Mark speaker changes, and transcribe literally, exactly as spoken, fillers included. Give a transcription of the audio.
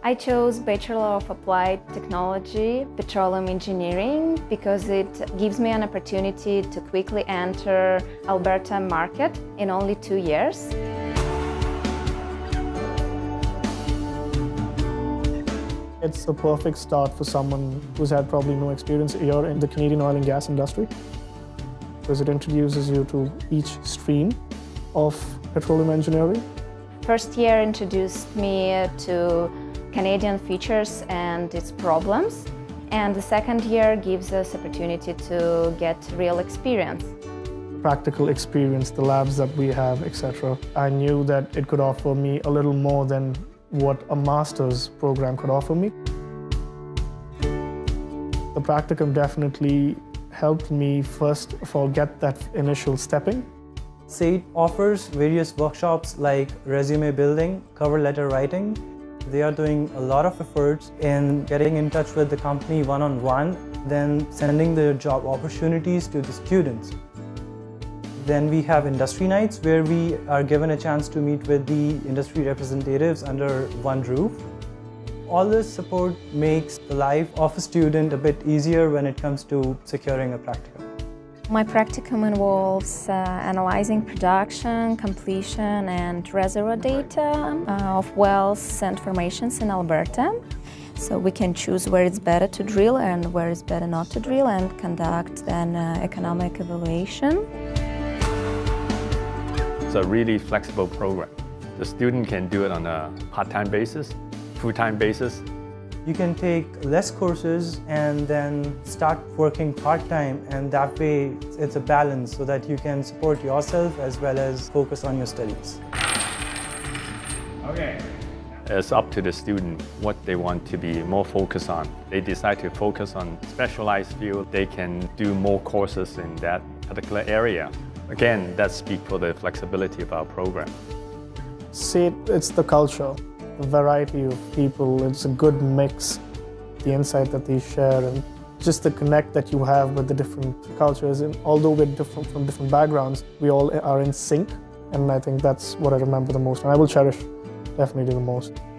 Speaker 1: I chose Bachelor of Applied Technology, Petroleum Engineering, because it gives me an opportunity to quickly enter Alberta market in only two years.
Speaker 2: It's the perfect start for someone who's had probably no experience here in the Canadian oil and gas industry, because it introduces you to each stream of petroleum engineering.
Speaker 1: First year introduced me to Canadian features and its problems, and the second year gives us opportunity to get real experience.
Speaker 2: Practical experience, the labs that we have, et cetera. I knew that it could offer me a little more than what a master's program could offer me. The practicum definitely helped me first of all get that initial stepping.
Speaker 3: S A T offers various workshops like resume building, cover letter writing. They are doing a lot of efforts in getting in touch with the company one-on-one, then sending the job opportunities to the students. Then we have industry nights where we are given a chance to meet with the industry representatives under one roof. All this support makes the life of a student a bit easier when it comes to securing a practicum.
Speaker 1: My practicum involves uh, analyzing production, completion and reservoir data uh, of wells and formations in Alberta. So we can choose where it's better to drill and where it's better not to drill, and conduct then uh, economic evaluation.
Speaker 4: It's a really flexible program. The student can do it on a part-time basis, full-time basis.
Speaker 3: You can take less courses and then start working part-time, and that way it's a balance so that you can support yourself as well as focus on your studies.
Speaker 4: Okay. It's up to the student what they want to be more focused on. They decide to focus on specialized field, they can do more courses in that particular area. Again, that speaks for the flexibility of our program.
Speaker 2: S A T, it's the culture. The variety of people, it's a good mix, the insight that they share and just the connect that you have with the different cultures. And although we're different from different backgrounds, we all are in sync, and I think that's what I remember the most and I will cherish definitely the most.